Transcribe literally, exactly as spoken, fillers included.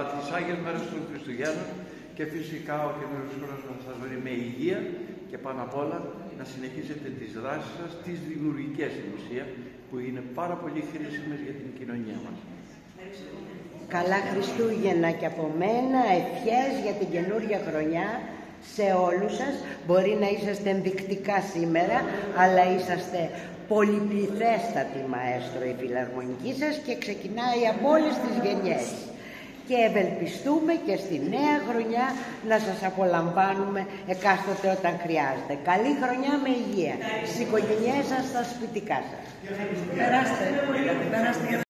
τις Άγιες Μέρες των Χριστουγέννων και φυσικά ο καινούργιος χρόνος να σας βρει με υγεία και πάνω απ' όλα να συνεχίσετε τις δράσεις σας, τις δημιουργικές στην ουσία, που είναι πάρα πολύ χρήσιμες για την κοινωνία μας. Καλά Χριστούγεννα και από μένα, ευχές για την καινούργια χρονιά σε όλους σας. Μπορεί να είσαστε ενδεικτικά σήμερα, αλλά είσαστε πολυπληθέστατοι μαέστρο η φιλαρμονική σας και ξεκινάει από όλες τις γενιές. Και ευελπιστούμε και στη νέα χρονιά να σας απολαμβάνουμε εκάστοτε όταν χρειάζεται. Καλή χρονιά με υγεία στις οικογένειές σας, στα σπιτικά σας. Περάστε, περάστε.